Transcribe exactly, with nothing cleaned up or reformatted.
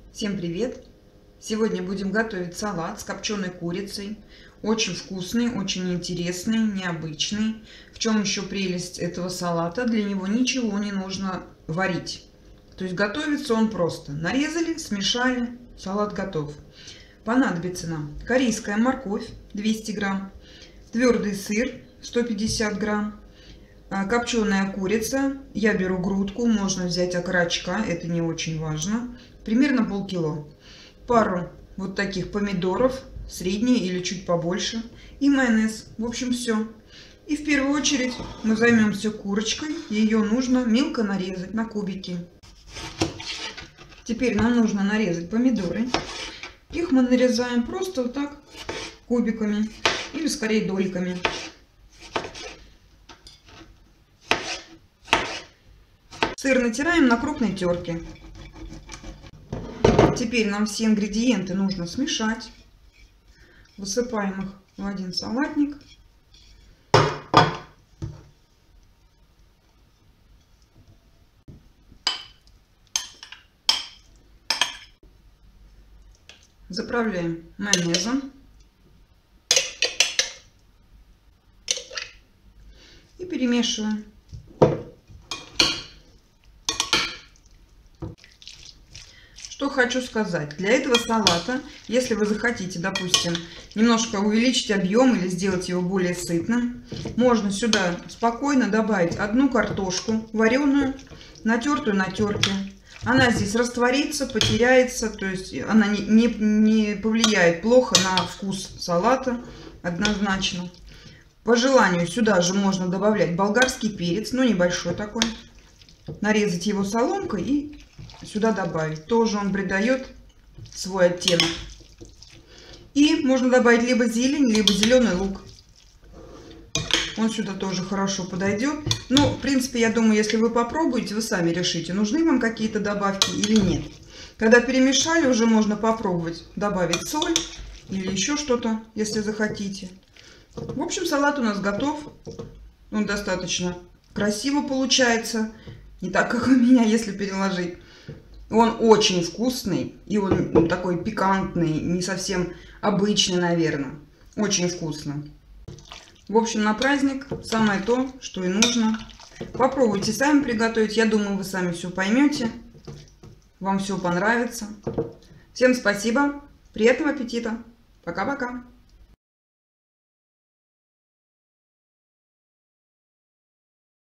Всем привет! Сегодня будем готовить салат с копченой курицей. Очень вкусный, очень интересный, необычный. В чем еще прелесть этого салата? Для него ничего не нужно варить. То есть готовится он просто. Нарезали, смешали, салат готов. Понадобится нам корейская морковь двести грамм, твердый сыр сто пятьдесят грамм, копченая курица. Я беру грудку, можно взять окорочка, это не очень важно. Примерно полкило. Пару вот таких помидоров, средние или чуть побольше. И майонез. В общем, все. И в первую очередь мы займемся курочкой. Ее нужно мелко нарезать на кубики. Теперь нам нужно нарезать помидоры. Их мы нарезаем просто вот так кубиками. Или скорее дольками. Сыр натираем на крупной терке. Теперь нам все ингредиенты нужно смешать. Высыпаем их в один салатник. Заправляем майонезом. И перемешиваем. Что хочу сказать. Для этого салата, если вы захотите, допустим, немножко увеличить объем или сделать его более сытным, можно сюда спокойно добавить одну картошку вареную, натертую на терке. Она здесь растворится, потеряется, то есть она не, не, не повлияет плохо на вкус салата, однозначно. По желанию сюда же можно добавлять болгарский перец, но небольшой такой. Нарезать его соломкой и сюда добавить. Тоже он придает свой оттенок. И можно добавить либо зелень, либо зеленый лук. Он сюда тоже хорошо подойдет. Ну, в принципе, я думаю, если вы попробуете, вы сами решите, нужны вам какие-то добавки или нет. Когда перемешали, уже можно попробовать добавить соль или еще что-то, если захотите. В общем, салат у нас готов. Он достаточно красиво получается. Не так, как у меня, если переложить. Он очень вкусный. И он ну, такой пикантный. Не совсем обычный, наверное. Очень вкусно. В общем, на праздник самое то, что и нужно. Попробуйте сами приготовить. Я думаю, вы сами все поймете. Вам все понравится. Всем спасибо. Приятного аппетита. Пока-пока.